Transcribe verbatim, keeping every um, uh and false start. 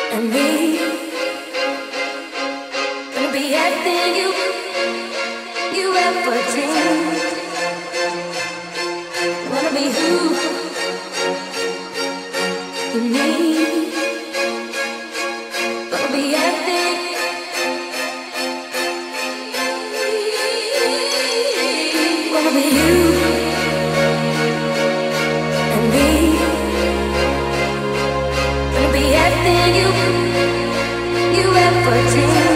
and me. Gonna be everything you, you ever dreamed. Wanna be who you need. Gonna be everything. Gonna be you and me. Gonna be everything you, you ever dreamed.